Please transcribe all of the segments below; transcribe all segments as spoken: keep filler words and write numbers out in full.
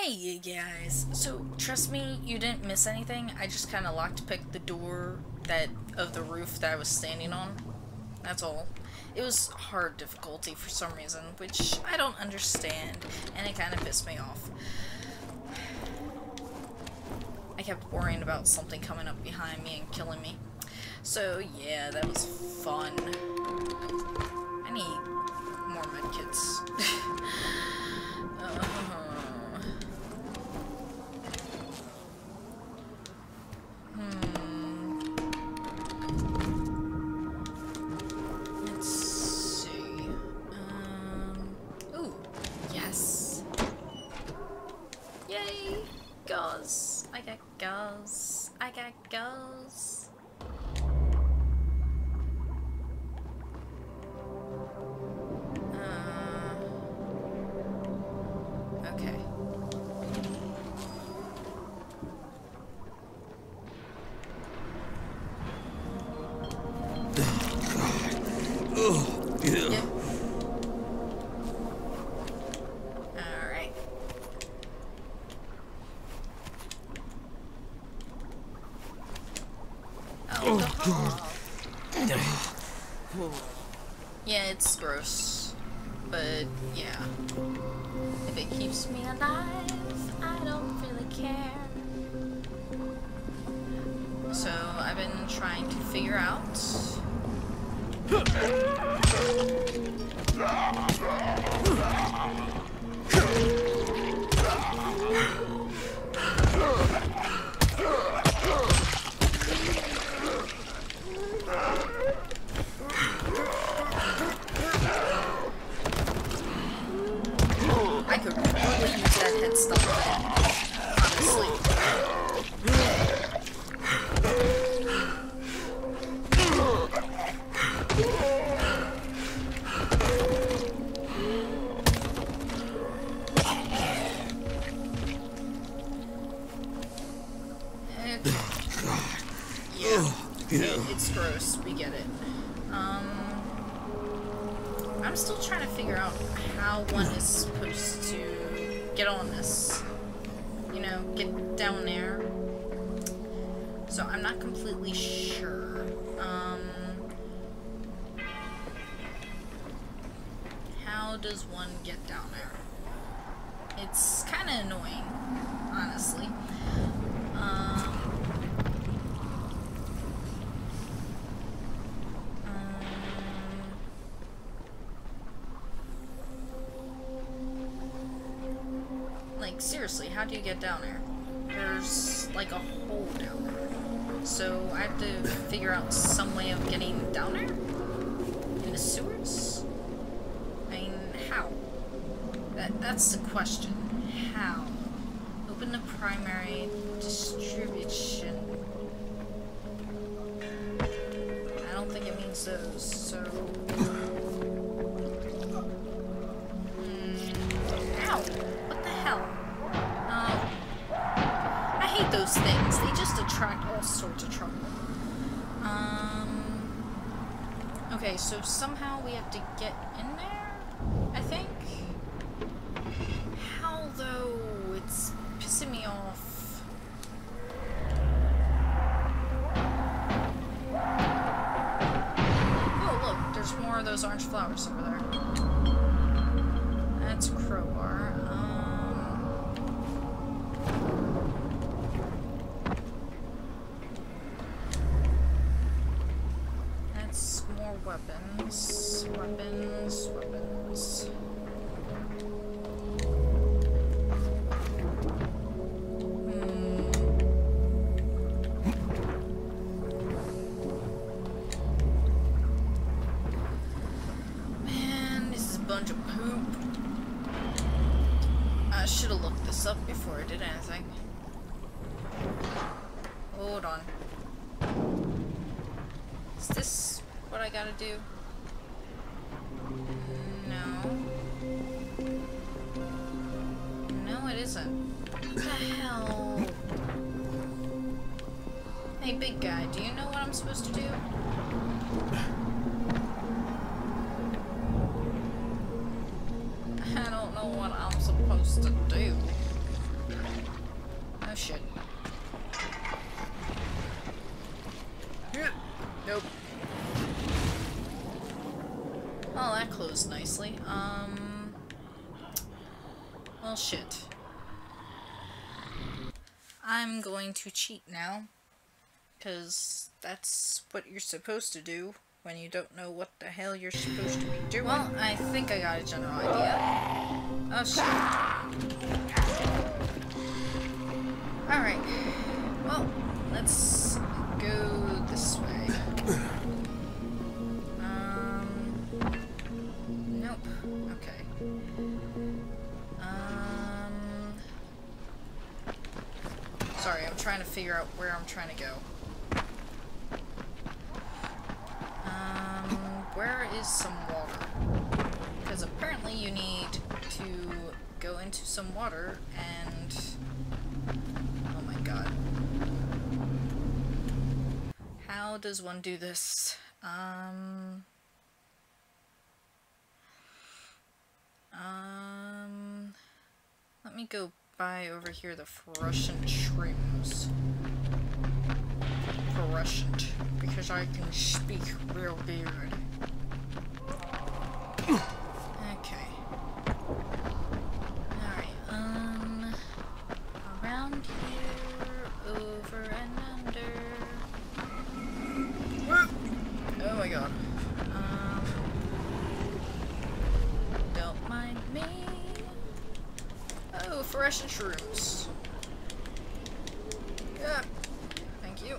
Hey you guys, so trust me, you didn't miss anything. I just kind of locked-picked the door that of the roof that I was standing on. That's all. It was hard difficulty for some reason, which I don't understand, and it kind of pissed me off. I kept worrying about something coming up behind me and killing me. So yeah, that was fun. I need more medkits. uh, I got gauze. I got gauze. Uh, okay. Oh, yeah. Yep. Alright. Oh, the hall. Yeah, it's gross. But, yeah. If it keeps me alive, I don't really care. So, I've been trying to figure out... I could really use that head stuff, honestly. Yeah, it, it's gross. We get it. Um, I'm still trying to figure out how one is supposed to get on this. You know, get down there. So I'm not completely sure. Um, how does one get down there? It's kind of annoying, honestly. Um, Like, seriously, how do you get down there? There's, like, a hole down there. So, I have to figure out some way of getting down there? In the sewers? I mean, how? That, that's the question. How? Open the primary distribution. I don't think it means those, so... Those things. They just attract all sorts of trouble. Um, okay, so somehow we have to get in there, I think? How, though? It's pissing me off. Oh, look, there's more of those orange flowers over there. That's a crowbar. Um, Weapons, weapons, weapons. Hmm. Man, this is a bunch of poop. I should have looked this up before I did anything. Hold on. Is this what I gotta do? No. No, it isn't. What the hell? Hey, big guy, do you know what I'm supposed to do? I don't know what I'm supposed to do. shit. Nope. Well, that closed nicely. Um... Well, shit. I'm going to cheat now. Because that's what you're supposed to do when you don't know what the hell you're supposed to be doing. Well, I think I got a general idea. Oh, shit. Alright. Well, let's go this way. Um... Nope. Okay. Um... Sorry, I'm trying to figure out where I'm trying to go. Um, where is some water? Because apparently you need to go into some water and... Oh my god. How does one do this? Um... Um... Let me go buy over here the Russian shrooms. Russian, because I can speak real weird. Okay. Alright, um... around here, over and under... Oh my god. Um... Don't mind me. Oh, Russian shrooms. Yeah. Thank you.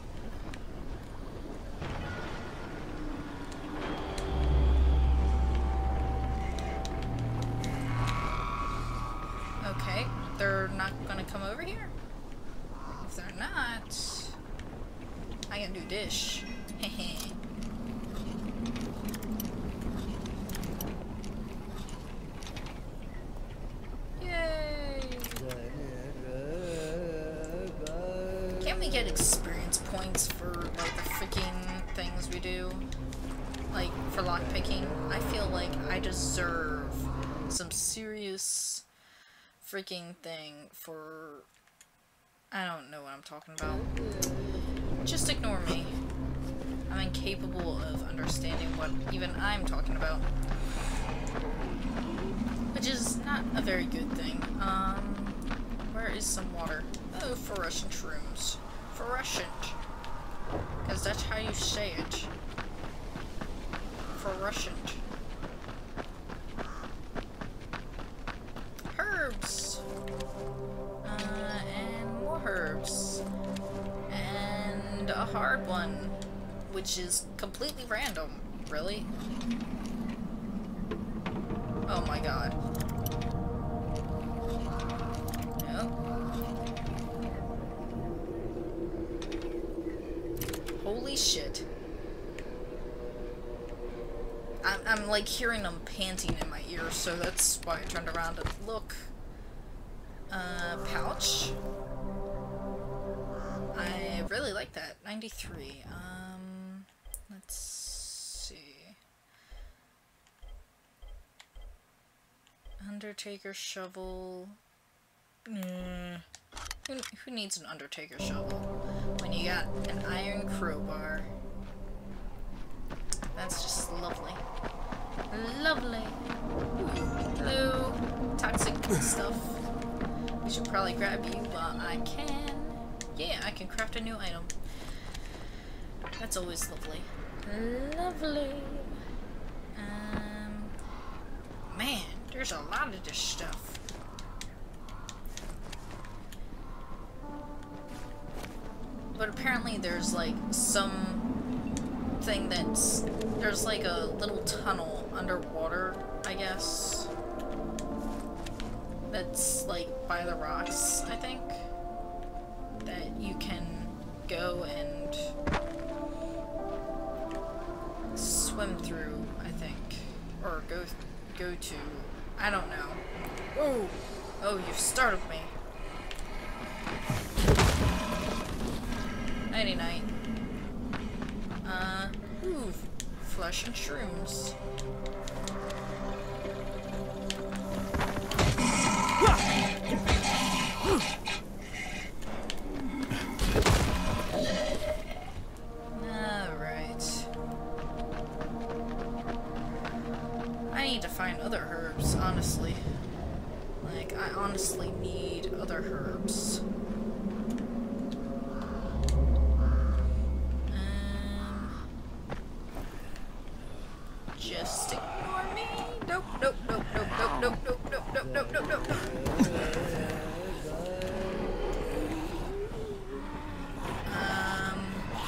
Okay, they're not gonna come over here? If they're not, I can do dish. Hehe. Yay! Can't we get experience points for like the freaking things we do? Like for lockpicking? I feel like I deserve some serious freaking thing for... I don't know what I'm talking about. Just ignore me. I'm incapable of understanding what even I'm talking about. Which is not a very good thing. Um, where is some water? Oh, for Russian shrooms. For Russian. Because that's how you say it. For Russian. Herbs! Uh, and more herbs. And a hard one, which is completely random. Really? Oh my god. Nope. Holy shit. I'm, I'm like hearing them panting in my ears, so that's why I turned around and look. Uh, pouch. I really like that. ninety-three. Um, let's see. Undertaker shovel. Mm. Who, who needs an Undertaker shovel when you got an iron crowbar? That's just lovely. Lovely. Ooh, hello. Toxic stuff. I should probably grab you while I can. Yeah, I can craft a new item. That's always lovely. Lovely. Um, man, there's a lot of this stuff. But apparently there's like some thing that's, there's like a little tunnel underwater, I guess. That's like by the rocks, I think, that you can go and swim through, I think, or go go to. I don't know. Oh, oh, you startled me. Nighty night. Uh, ooh, flesh and shrooms. honestly need other herbs. Um, just ignore me. Nope, nope, nope, nope, nope, nope, nope, nope, nope, nope, nope, nope, nope. Um.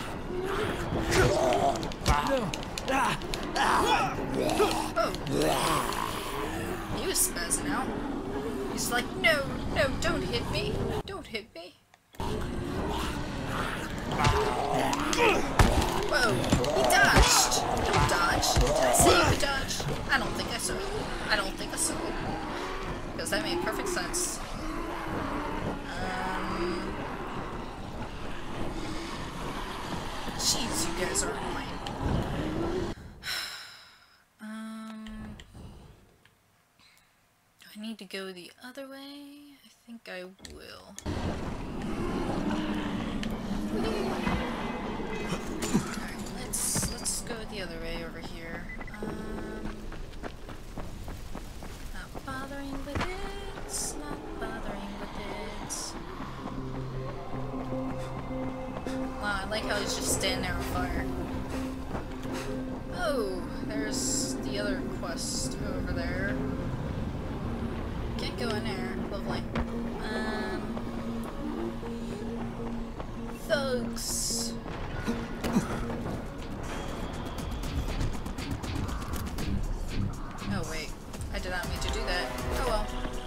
Oh. He was spazzing out. He's like, no, no, don't hit me. Don't hit me. Whoa, he dodged. Don't dodge. Did I say you dodge? I don't think I saw. I don't think I saw. Because that made perfect sense. Um. Jeez, you guys are annoying. I need to go the other way. I think I will. Alright, let's let's go the other way over here. Um, not bothering with it. Not bothering with it. Wow, I like how he's just standing there on fire. Oh, there's the other quest over there. Can't go in there. Lovely. Um, thugs. Oh wait, I did not mean to do that. Oh well.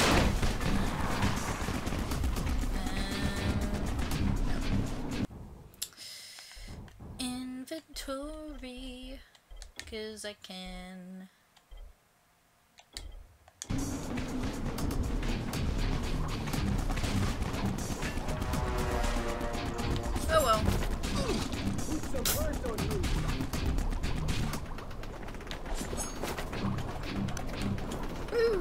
Um, no. Inventory, 'cause I can. Oh well. Woo.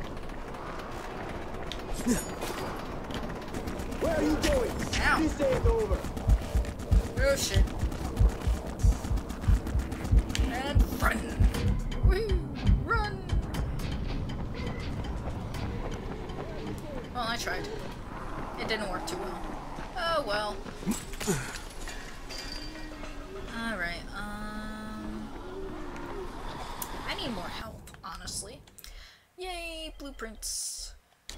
Where are you going? Ow. This day is over. Oh shit. And run. Woo. Run. Well, I tried. It didn't work too well. Oh well. Alright, um... I need more help, honestly. Yay, blueprints!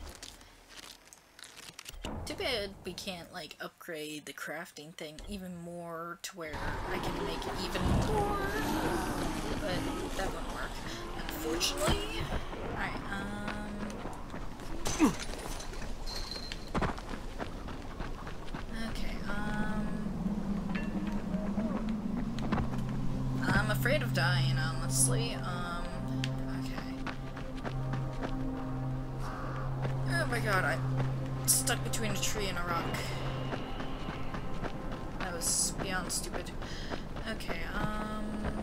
Too bad we can't, like, upgrade the crafting thing even more to where I can make it even more. But that won't work, unfortunately. Alright, um... Okay, um... I'm afraid of dying, honestly. Um, okay. Oh my god, I'm stuck between a tree and a rock. That was beyond stupid. Okay, um...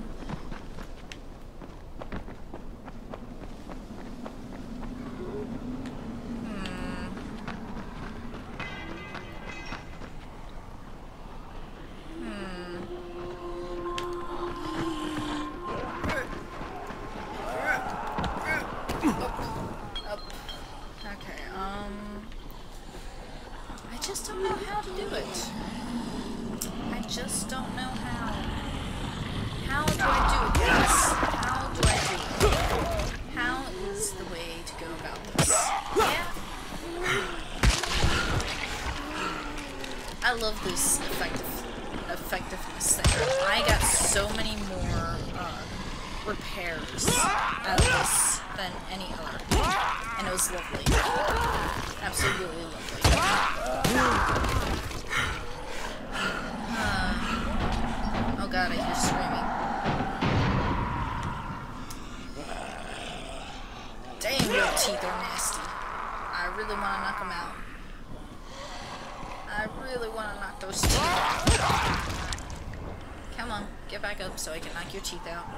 I love this effective effectiveness thing. I got so many more uh, repairs out of this than any other, and it was lovely, absolutely lovely. Uh, oh god, I hear screaming. Dang, your teeth are nasty. I really want to knock them out. I really want to knock those teeth out. Come on, get back up so I can knock your teeth out.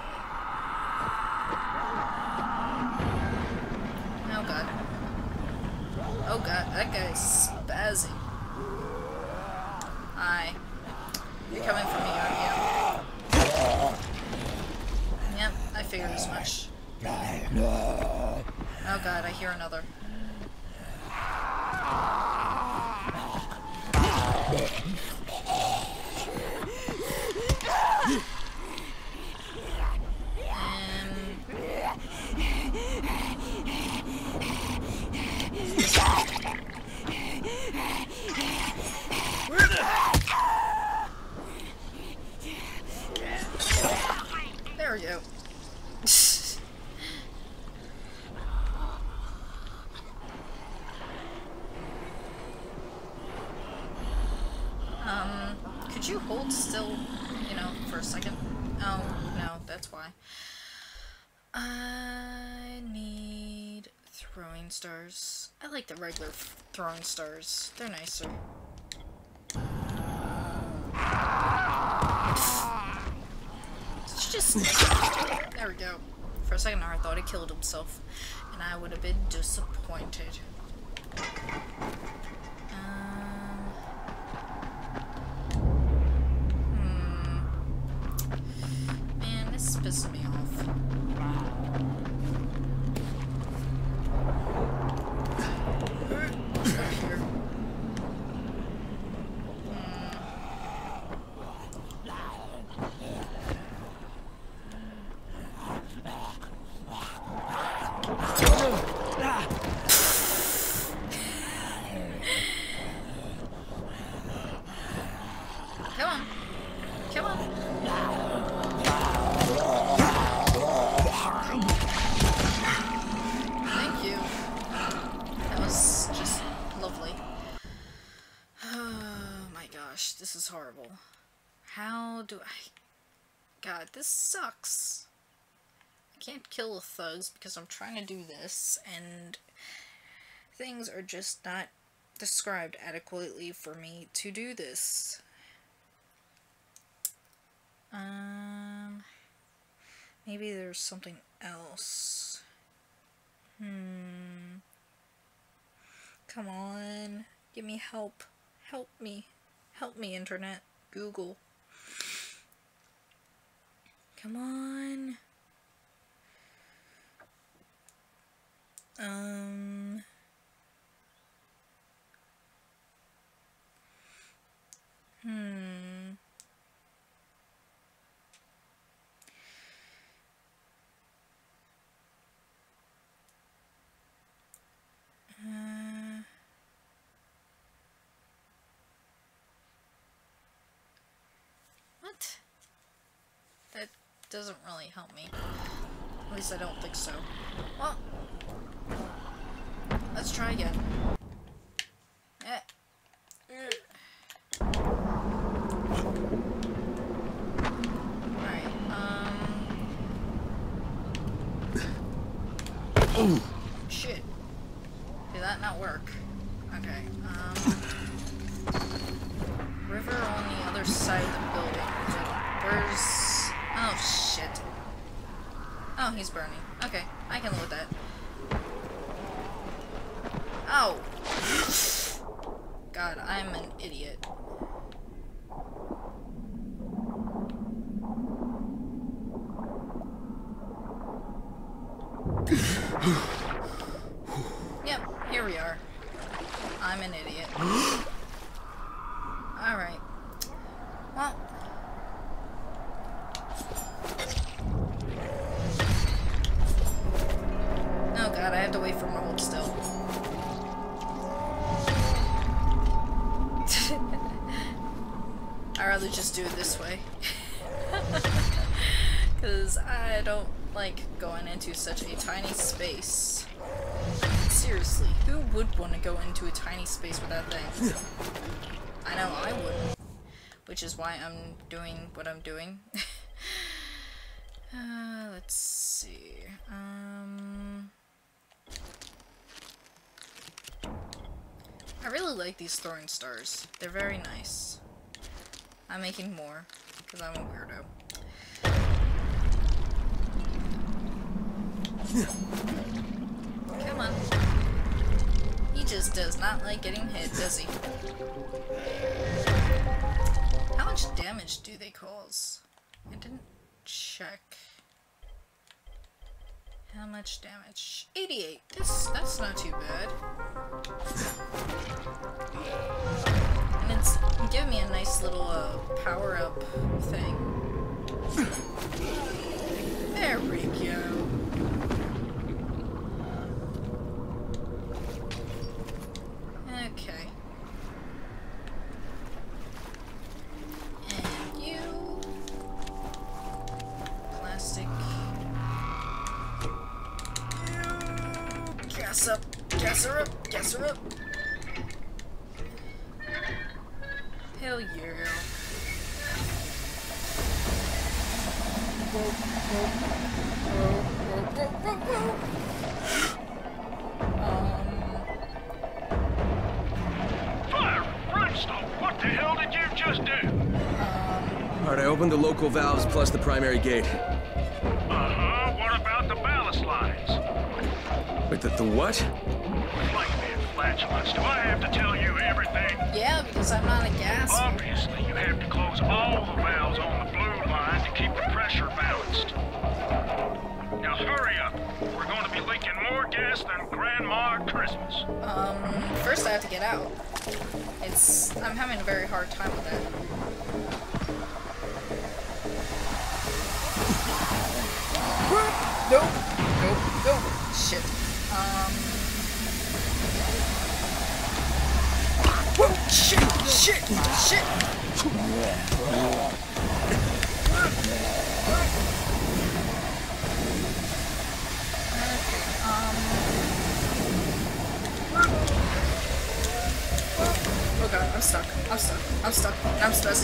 Oh god. Oh god, that guy's spazzing. Hi. You're coming for me, aren't you? Yep, I figured as much. Oh god, I hear another. Um, could you hold still, you know, for a second? Oh, no, that's why. I need throwing stars. I like the regular throwing stars. They're nicer. It's just... There we go. For a second I thought he killed himself, and I would have been disappointed. Um... Hmm... Man, this is pissing me off. Up here. Come on. Come on. Thank you. That was just lovely. Oh my gosh, this is horrible. How do I... God, this sucks. I can't kill the thugs because I'm trying to do this, and things are just not described adequately for me to do this. Um, maybe there's something else. Hmm. Come on. Give me help. Help me. Help me, Internet. Google. Come on. Um... Hmm... Uh... What? That doesn't really help me. At least I don't think so. Well, let's try again. Eh. Alright, um... Shit. Did that not work? Okay, um... river on the other side of the building. Where's... Oh, shit. Oh, he's burning. Okay, I can live with that. Oh! God, I'm an idiot. Yep, here we are. I'm an idiot. Alright. Well. Oh god, I have to wait for him to hold still. I'd rather just do it this way. Because I don't like going into such a tiny space. Seriously, who would want to go into a tiny space with that thing? I know I wouldn't. Which is why I'm doing what I'm doing. uh, let's see. Um, I really like these throwing stars. They're very nice. I'm making more, because I'm a weirdo. Come on. He just does not like getting hit, does he? How much damage do they cause? I didn't check. How much damage? eighty-eight. That's, that's not too bad. And it's giving me a nice little uh, power-up thing. There we go. Okay. And you... Plastic. You... Gas up. Gas her up. Gas her up. Hell yeah. Um. Fire! Brimstone! What the hell did you just do? Um. Alright, I opened the local valves plus the primary gate. Uh-huh. What about the ballast lines? Wait, the, the what? Like that flatulence. Do I have to tell you everything? Yeah, because I'm not a gas. Obviously, you have to close all the valves on the blue line to keep the pressure balanced. Now hurry up. We're going to be leaking more gas than Grandma at Christmas. Um, first I have to get out. It's... I'm having a very hard time with that. Nope. Nope. Nope. Shit. Um... Whoa! Shit! Shit! Shit! Okay, um... Oh god, I'm stuck. I'm stuck. I'm stuck. I'm stressed.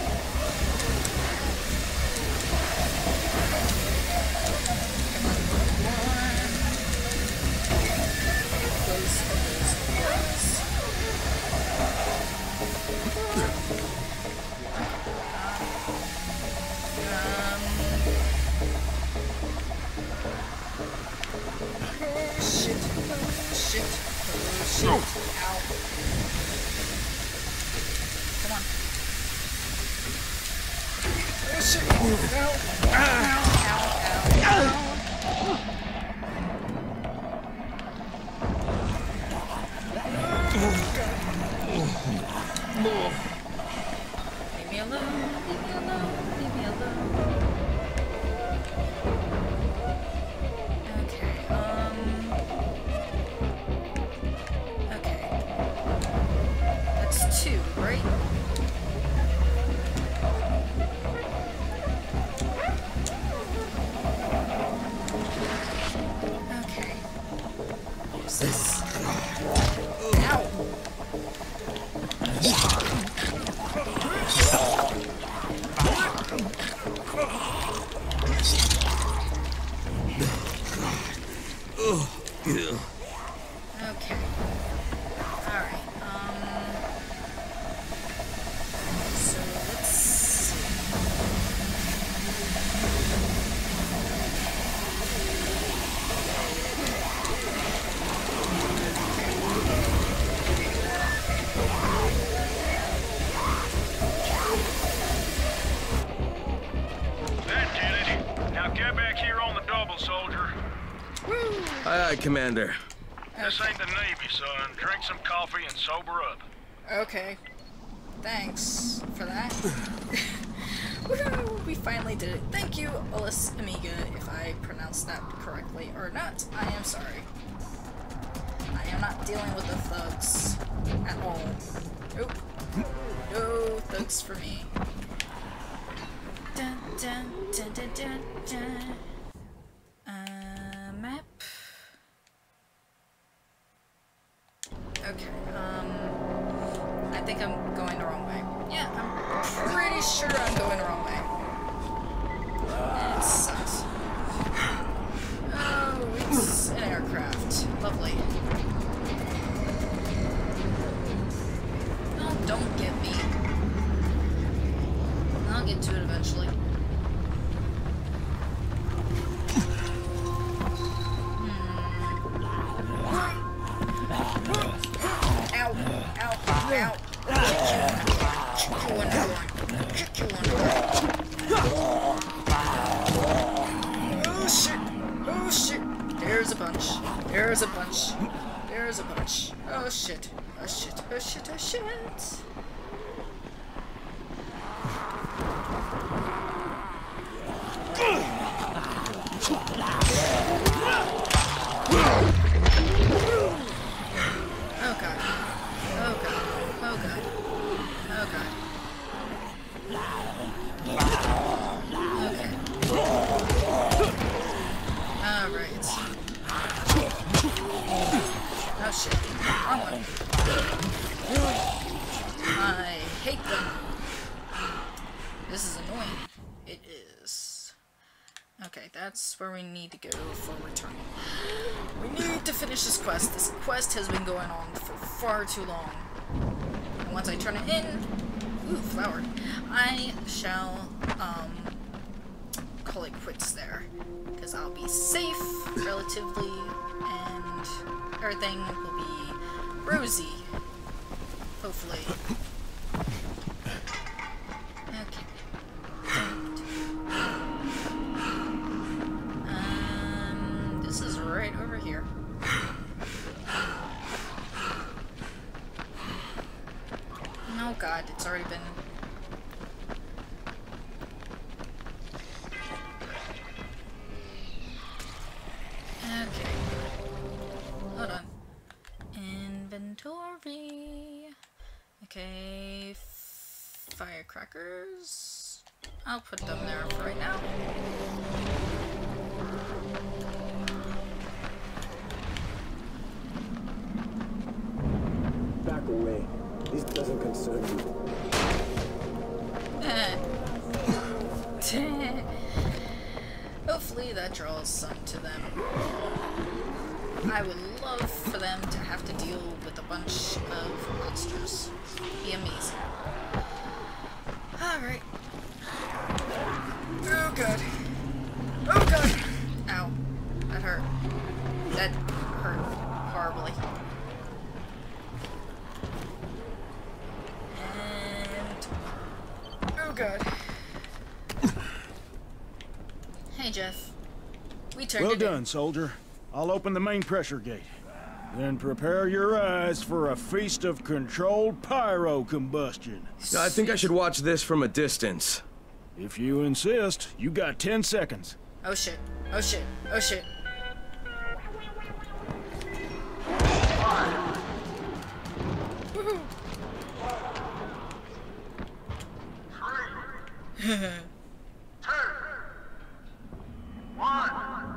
Shit. Ow. Come on. Oh shit. Ow. Ow. Ow. Ow. Ow. Leave me alone. Leave me alone. Leave me alone. Okay. Um. Okay. That's two, right? Okay. What's this? Ow! Okay. Alright, um... so let's see. That did it. Now get back here on the double, soldier. Aye, aye, Commander. This ain't the Navy, son. Drink some coffee and sober up. Okay. Thanks for that. Woohoo! We finally did it. Thank you, Olis Amiga, if I pronounced that correctly or not. I am sorry. I am not dealing with the thugs at all. Nope. No thugs for me. Dun, dun, dun, dun, dun, dun. Uh, map. Okay, um, I think I'm going the wrong way. Yeah, I'm pretty sure I'm going the wrong way. It sucks. Oh, it's an aircraft. Lovely. Oh, don't get me. I'll get to it eventually. Oh shit! Oh shit! There's a bunch. There's a bunch. There's a bunch. Oh shit. Oh shit. Oh shit. Oh shit. Oh god. Oh god. Oh god. Oh god. Okay. Alright. Oh shit. Wrong one. I hate them. This is annoying. It is. Okay, that's where we need to go for returning. We need to finish this quest. This quest has been going on for far too long. And once I turn it in, ooh, flower, I shall, um, call it quits there. Because I'll be safe, relatively, and everything will be rosy. Hopefully. Okay. Um, this is right over here. Oh god, it's already been... Okay. Hold on. Inventory. Okay. Firecrackers. I'll put them there for right now. Back away. This doesn't concern you. Hopefully that draws some to them. I would love for them to have to deal with a bunch of monsters. Be amazing. Alright. Oh god. Oh god! Ow. That hurt. That hurt horribly. And... oh god. Hey Jeff. We turned Well it done, in. soldier. I'll open the main pressure gate. Then prepare your eyes for a feast of controlled pyro combustion. I think I should watch this from a distance. If you insist, you got ten seconds. Oh shit. Oh shit. Oh shit. Woohoo. Two, one.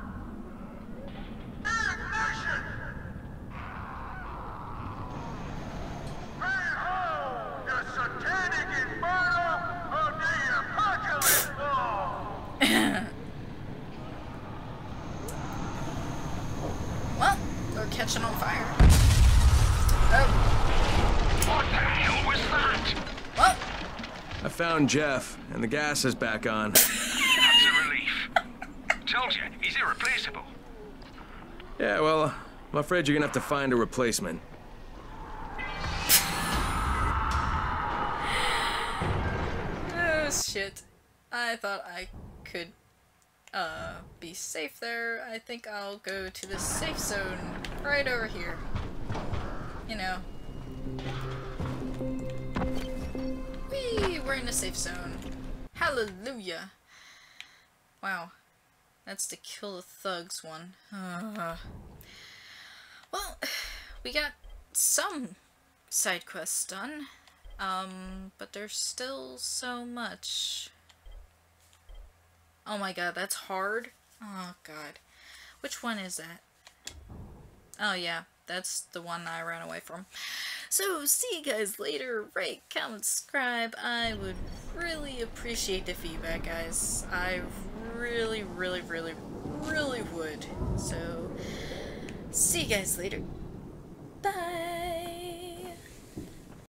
Ignition! Behold the satanic inferno of the apocalypse ball! Well, they're catching on fire. Oh. What the hell was that? Well. I found Jeff, and the gas is back on. That's a relief. Told you, he's irreplaceable. Yeah, well, I'm afraid you're gonna have to find a replacement. Oh, shit. I thought I could, uh, be safe there. I think I'll go to the safe zone right over here. You know. Whee! We're in the safe zone. Hallelujah! Wow. That's the kill the thugs one. Uh, well, we got some side quests done. Um, but there's still so much. Oh my god, that's hard. Oh god. Which one is that? Oh yeah, that's the one I ran away from. So, see you guys later. Rate, comment, subscribe. I would really appreciate the feedback, guys. I really, really, really, really would. So, see you guys later. Bye!